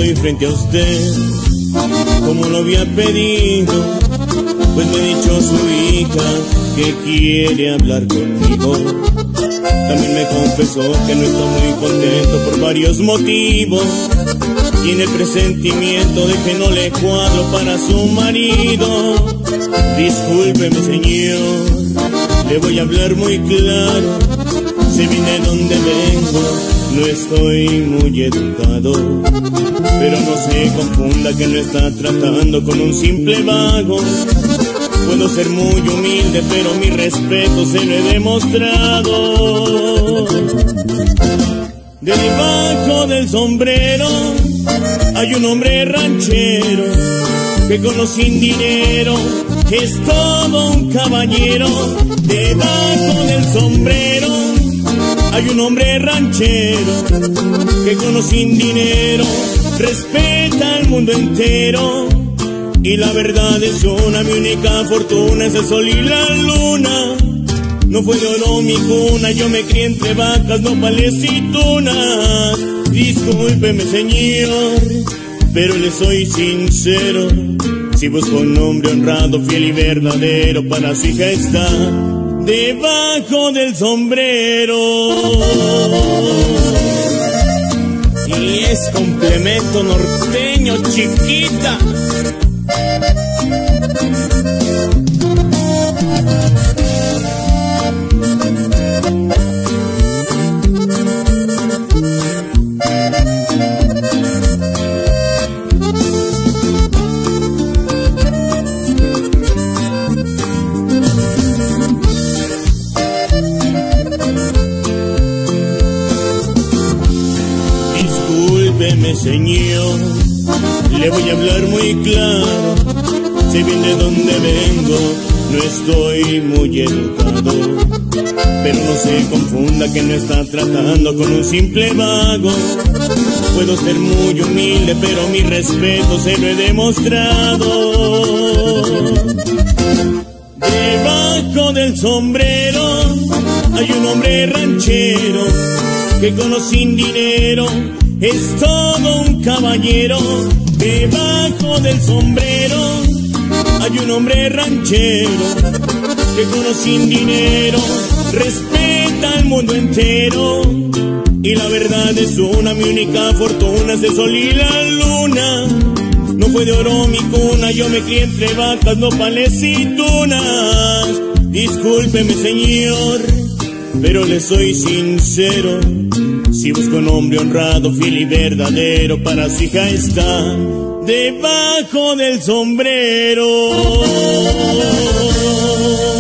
estoy frente a usted como lo había pedido, pues me ha dicho su hija que quiere hablar conmigo. También me confesó que no está muy contento por varios motivos. Tiene el presentimiento de que no le cuadro para su marido. Discúlpeme, señor, le voy a hablar muy claro. Sé bien de dónde vengo, no estoy muy educado, pero no se confunda que no está tratando con un simple vago. Puedo ser muy humilde, pero mi respeto se lo he demostrado. Debajo del sombrero hay un hombre ranchero que con o sin dinero es todo un caballero. Debajo del sombrero hay un hombre ranchero que con o sin dinero respeta al mundo entero. Y la verdad es una, mi única fortuna es el sol y la luna. No fue de oro mi cuna, yo me crié entre vacas, nopales y tunas. Discúlpeme, señor, pero le soy sincero. Si busco un hombre honrado, fiel y verdadero, para su hija está debajo del sombrero. Y es complemento norteño, chiquita. Discúlpeme, señor, le voy a hablar muy claro. Sé bien de dónde vengo, no estoy muy educado, pero no se confunda que no está tratando con un simple vago. Puedo ser muy humilde, pero mi respeto se lo he demostrado. Debajo del sombrero hay un hombre ranchero que con o sin dinero es todo un caballero. Debajo del sombrero hay un hombre ranchero que con o sin dinero respeta al mundo entero. Y la verdad es una, mi única fortuna es el sol y la luna. No fue de oro mi cuna, yo me crié entre vacas, nopales y tunas. Discúlpeme, señor, pero le soy sincero. Si busco un hombre honrado, fiel y verdadero, para su hija está debajo del sombrero.